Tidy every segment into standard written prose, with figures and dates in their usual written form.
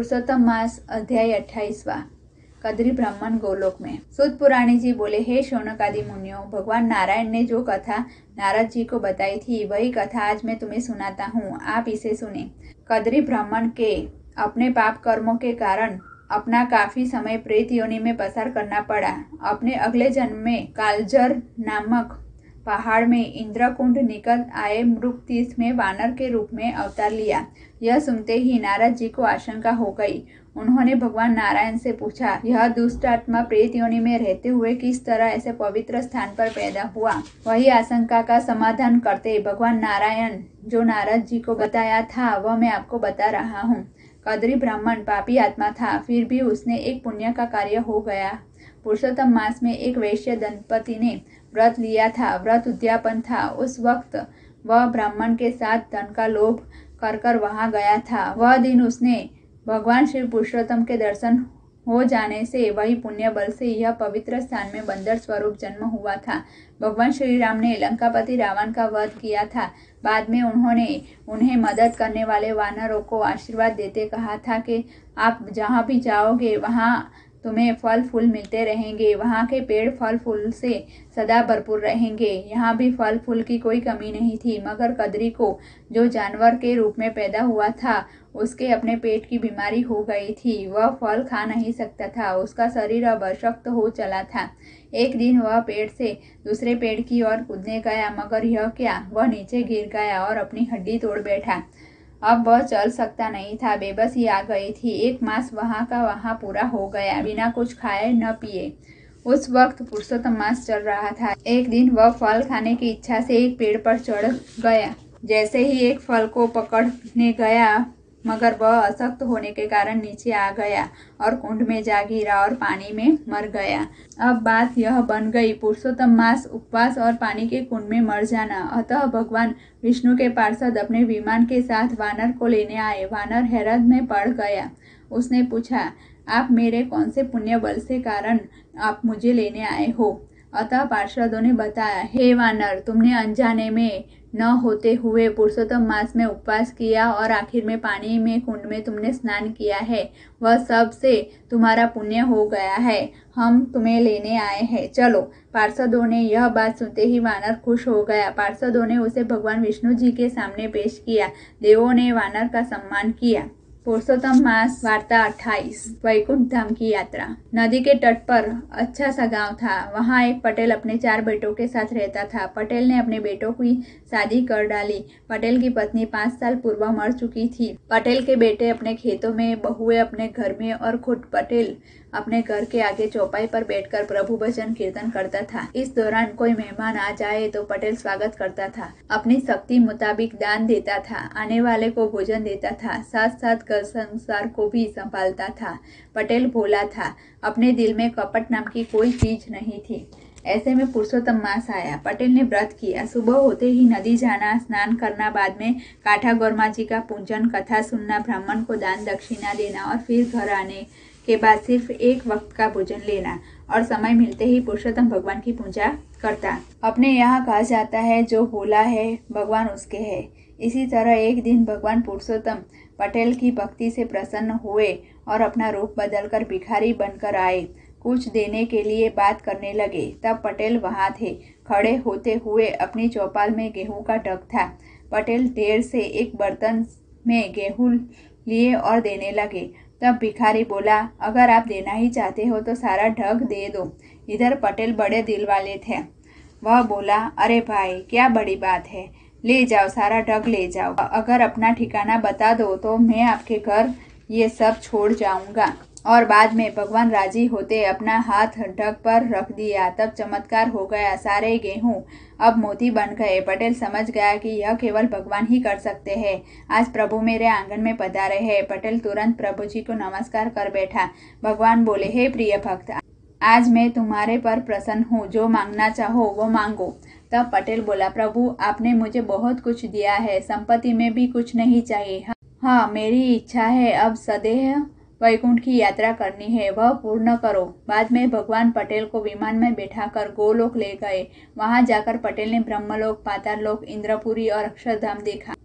पुरुषोत्तम मास अध्याय 28वां। कद्री ब्राह्मण गोलोक में। सूत पुराणी जी बोले, हे शौनकादि मुनियों, भगवान नारायण ने जो कथा नारद जी को बताई थी वही कथा आज मैं तुम्हें सुनाता हूँ, आप इसे सुने। कद्री ब्राह्मण के अपने पाप कर्मों के कारण अपना काफी समय प्रेत योनि में पसार करना पड़ा। अपने अगले जन्म में कालजर नामक पहाड़ में इंद्रकुंड निकल आए मृग तीर्थ में वानर के रूप में अवतार लिया। यह सुनते ही नारद जी को आशंका हो गई। उन्होंने भगवान नारायण से पूछा, यह दुष्ट आत्मा प्रेत योनि में रहते हुए किस तरह ऐसे पवित्र स्थान पर पैदा हुआ। वही आशंका का समाधान करते भगवान नारायण जो नारद जी को बताया था वह मैं आपको बता रहा हूँ। कद्री ब्राह्मण पापी आत्मा था, फिर भी उसने एक पुण्य का कार्य हो गया। पुरुषोत्तम मास में एक वैश्य दंपति ने व्रत लिया था। व्रत उद्यापन था। उस वक्त वह ब्राह्मण के साथ धन का लोभ कर वहां गया था। वह दिन उसने भगवान श्री पुरुषोत्तम के दर्शन हो जाने से वही पुण्य बल से यह पवित्र स्थान में बंदर स्वरूप जन्म हुआ था। भगवान श्री राम ने लंकापति रावण का वध किया था। बाद में उन्होंने उन्हें मदद करने वाले वानरों को आशीर्वाद देते कहा था कि आप जहाँ भी जाओगे वहाँ तुम्हें फल फूल मिलते रहेंगे। वहाँ के पेड़ फल फूल से सदा भरपूर रहेंगे। यहाँ भी फल फूल की कोई कमी नहीं थी, मगर कद्री को जो जानवर के रूप में पैदा हुआ था उसके अपने पेट की बीमारी हो गई थी। वह फल खा नहीं सकता था। उसका शरीर अब अशक्त हो चला था। एक दिन वह पेड़ से दूसरे पेड़ की ओर कूदने गया, मगर यह क्या, वह नीचे गिर गया और अपनी हड्डी तोड़ बैठा। अब वह चल सकता नहीं था। बेबसी आ गई थी। एक मास वहाँ का वहाँ पूरा हो गया, बिना कुछ खाए न पिए। उस वक्त पुरुषोत्तम मास चल रहा था। एक दिन वह फल खाने की इच्छा से एक पेड़ पर चढ़ गया। जैसे ही एक फल को पकड़ने गया, मगर वह अशक्त होने के कारण नीचे आ गया और कुंड में जा गिरा और पानी में मर गया। अब बात यह बन गई, पुरुषोत्तम मास उपवास और पानी के कुंड में मर जाना। अतः भगवान विष्णु के पार्षद अपने विमान के साथ वानर को लेने आए। वानर हैरत में पड़ गया। उसने पूछा, आप मेरे कौन से पुण्य बल से कारण आप मुझे लेने आए हो। अतः पार्षदों ने बताया, हे वानर, तुमने अनजाने में न होते हुए पुरुषोत्तम मास में उपवास किया और आखिर में पानी में कुंड में तुमने स्नान किया है। वह सब से तुम्हारा पुण्य हो गया है। हम तुम्हें लेने आए हैं, चलो। पार्षदों ने यह बात सुनते ही वानर खुश हो गया। पार्षदों ने उसे भगवान विष्णु जी के सामने पेश किया। देवों ने वानर का सम्मान किया। पुरुषोत्तम मास वार्ता 28। वैकुंठ धाम की यात्रा। नदी के तट पर अच्छा सा गांव था। वहां एक पटेल अपने 4 बेटों के साथ रहता था। पटेल ने अपने बेटों की शादी कर डाली। पटेल की पत्नी 5 साल पूर्व मर चुकी थी। पटेल के बेटे अपने खेतों में, बहुएं अपने घर में और खुद पटेल अपने घर के आगे चौपाई पर बैठकर प्रभु भजन कीर्तन करता था। इस दौरान कोई मेहमान आ जाए तो पटेल स्वागत करता था, अपनी शक्ति मुताबिक दान देता था, आने वाले को भोजन देता था, साथ साथ घर संसार को भी संभालता था। पटेल भोला था। अपने दिल में कपट नाम की कोई चीज नहीं थी। ऐसे में पुरुषोत्तम मास आया। पटेल ने व्रत किया। सुबह होते ही नदी जाना, स्नान करना, बाद में काठा गौरमा जी का पूजन, कथा सुनना, ब्राह्मण को दान दक्षिणा देना और फिर घर आने के बाद सिर्फ एक वक्त का भोजन लेना और समय मिलते ही पुरुषोत्तम भगवान की पूजा करता। अपने यहाँ कहा जाता है, जो भोला है भगवान उसके है। इसी तरह एक दिन भगवान पुरुषोत्तम पटेल की भक्ति से प्रसन्न हुए और अपना रूप बदलकर भिखारी बनकर आए। कुछ देने के लिए बात करने लगे। तब पटेल वहां थे। खड़े होते हुए अपनी चौपाल में गेहूं का ढक था। पटेल ढेर से एक बर्तन में गेहूं लिए और देने लगे। तब भिखारी बोला, अगर आप देना ही चाहते हो तो सारा ढक दे दो। इधर पटेल बड़े दिल वाले थे। वह बोला, अरे भाई, क्या बड़ी बात है, ले जाओ, सारा ढक ले जाओ। अगर अपना ठिकाना बता दो तो मैं आपके घर ये सब छोड़ जाऊंगा। और बाद में भगवान राजी होते अपना हाथ ढक पर रख दिया। तब चमत्कार हो गया। सारे गेहूं अब मोती बन गए। पटेल समझ गया कि यह केवल भगवान ही कर सकते हैं। आज प्रभु मेरे आंगन में पधारे हैं। पटेल तुरंत प्रभु जी को नमस्कार कर बैठा। भगवान बोले, हे प्रिय भक्त, आज मैं तुम्हारे पर प्रसन्न हूँ। जो मांगना चाहो वो मांगो। तब पटेल बोला, प्रभु आपने मुझे बहुत कुछ दिया है, संपत्ति में भी कुछ नहीं चाहिए। हाँ, मेरी इच्छा है अब सदैव वैकुंठ की यात्रा करनी है, वह पूर्ण करो। बाद में भगवान पटेल को विमान में बैठाकर गोलोक ले गए। वहां जाकर पटेल ने ब्रह्मलोक, पाताललोक, इंद्रपुरी और अक्षरधाम देखा।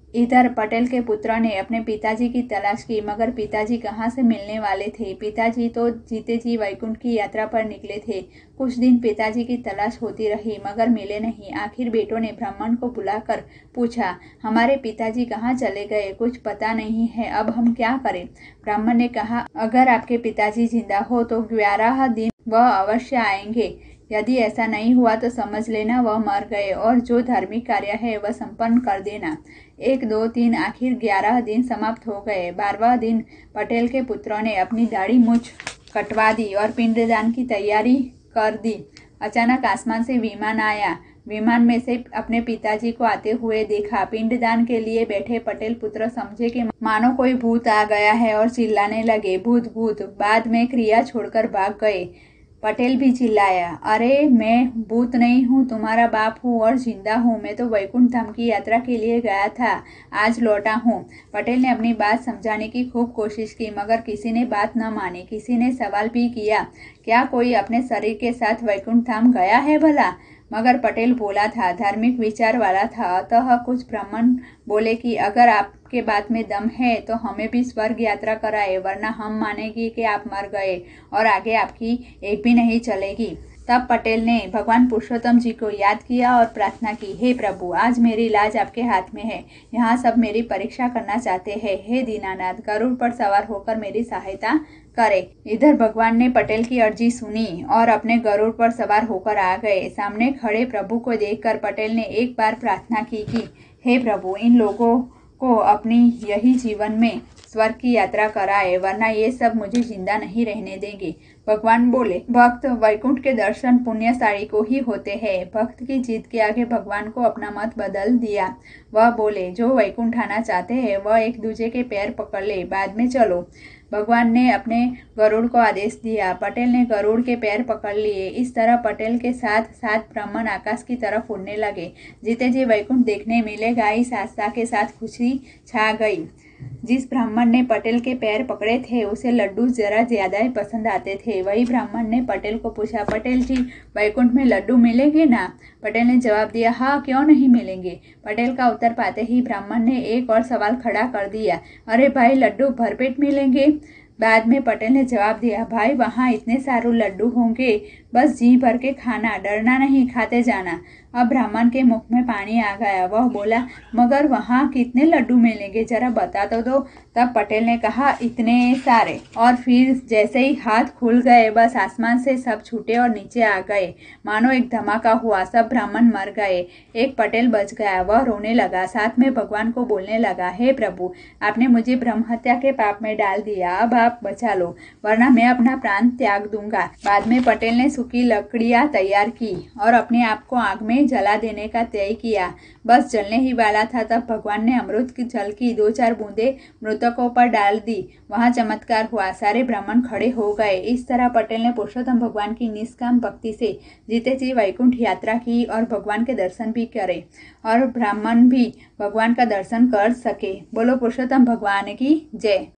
इधर पटेल के पुत्र ने अपने पिताजी की तलाश की, मगर पिताजी कहाँ से मिलने वाले थे। पिताजी तो जीते जी वैकुंठ की यात्रा पर निकले थे। कुछ दिन पिताजी की तलाश होती रही, मगर मिले नहीं। आखिर बेटों ने ब्राह्मण को बुलाकर पूछा, हमारे पिताजी कहाँ चले गए, कुछ पता नहीं है, अब हम क्या करें। ब्राह्मण ने कहा, अगर आपके पिताजी जिंदा हो तो 11 दिन वह अवश्य आएंगे। यदि ऐसा नहीं हुआ तो समझ लेना वह मर गए, और जो धार्मिक कार्य है वह संपन्न कर देना। 1, 2, 3 आखिर 11 दिन समाप्त हो गए। 12वां दिन पटेल के पुत्रों ने अपनी दाढ़ी मूछ कटवा दी और पिंडदान की तैयारी कर दी। अचानक आसमान से विमान आया। विमान में से अपने पिताजी को आते हुए देखा। पिंडदान के लिए बैठे पटेल पुत्र समझे कि मानो कोई भूत आ गया है और चिल्लाने लगे, भूत भूत। बाद में क्रिया छोड़कर भाग गए। पटेल भी चिल्लाया, अरे मैं भूत नहीं हूँ, तुम्हारा बाप हूँ और जिंदा हूँ। मैं तो वैकुंठ धाम की यात्रा के लिए गया था, आज लौटा हूँ। पटेल ने अपनी बात समझाने की खूब कोशिश की, मगर किसी ने बात न मानी। किसी ने सवाल भी किया, क्या कोई अपने शरीर के साथ वैकुंठ धाम गया है भला। मगर पटेल बोला था, धार्मिक विचार वाला था। अतः कुछ ब्राह्मण बोले कि अगर आपके बात में दम है तो हमें भी स्वर्ग यात्रा कराए, वरना हम मानेंगे कि आप मर गए और आगे आपकी एक भी नहीं चलेगी। तब पटेल ने भगवान पुरुषोत्तम जी को याद किया और प्रार्थना की, हे प्रभु, आज मेरी लाज आपके हाथ में है। यहाँ सब मेरी परीक्षा करना चाहते हैं। हे दीनानाथ, गरुड़ पर सवार होकर मेरी सहायता करे। इधर भगवान ने पटेल की अर्जी सुनी और अपने गरुड़ पर सवार होकर आ गए। सामने खड़े प्रभु को देखकर पटेल ने एक बार प्रार्थना की कि हे प्रभु, इन लोगों को अपनी यही जीवन में स्वर्ग की यात्रा कराए, वरना ये सब मुझे जिंदा नहीं रहने देंगे। भगवान बोले, भक्त वैकुंठ के दर्शन पुण्यशाली को ही होते हैं। भक्त की जीत के आगे भगवान को अपना मत बदल दिया। वह बोले, जो वैकुंठ आना चाहते हैं वह एक दूजे के पैर पकड़ ले, बाद में चलो। भगवान ने अपने गरुड़ को आदेश दिया। पटेल ने गरुड़ के पैर पकड़ लिए। इस तरह पटेल के साथ साथ ब्राह्मण आकाश की तरफ उड़ने लगे। जीते जी वैकुंठ देखने मिलेगा, इस आस्था के साथ खुशी छा गई। जिस ब्राह्मण ने पटेल के पैर पकड़े थे उसे लड्डू जरा ज्यादा ही पसंद आते थे। वही ब्राह्मण ने पटेल को पूछा, पटेल जी, वैकुंठ में लड्डू मिलेंगे ना। पटेल ने जवाब दिया, हाँ, क्यों नहीं मिलेंगे। पटेल का उत्तर पाते ही ब्राह्मण ने एक और सवाल खड़ा कर दिया, अरे भाई, लड्डू भरपेट मिलेंगे। बाद में पटेल ने जवाब दिया, भाई, वहाँ इतने सारे लड्डू होंगे, बस जी भर के खाना, डरना नहीं, खाते जाना। अब ब्राह्मण के मुख में पानी आ गया। वह बोला, मगर वहाँ कितने लड्डू मिलेंगे, जरा बता तो दो। तब पटेल ने कहा, इतने सारे। और फिर जैसे ही हाथ खुल गए, बस आसमान से सब छूटे और नीचे आ गए। मानो एक धमाका हुआ, सब ब्राह्मण मर गए। एक पटेल बच गया। वह रोने लगा, साथ में भगवान को बोलने लगा, हे प्रभु, आपने मुझे ब्रह्म हत्या के पाप में डाल दिया, अब आप बचा लो, वरना मैं अपना प्राण त्याग दूंगा। बाद में पटेल ने सूखी लकड़ियां तैयार की और अपने आप को आग में जला देने का तय किया। बस जलने ही वाला था, तब भगवान ने अमृत की जल की 2-4 बूंदे मृतकों पर डाल दी। वहां चमत्कार हुआ, सारे ब्राह्मण खड़े हो गए। इस तरह पटेल ने पुरुषोत्तम भगवान की निष्काम भक्ति से जीते जी वैकुंठ यात्रा की और भगवान के दर्शन भी करे, और ब्राह्मण भी भगवान का दर्शन कर सके। बोलो पुरुषोत्तम भगवान की जय।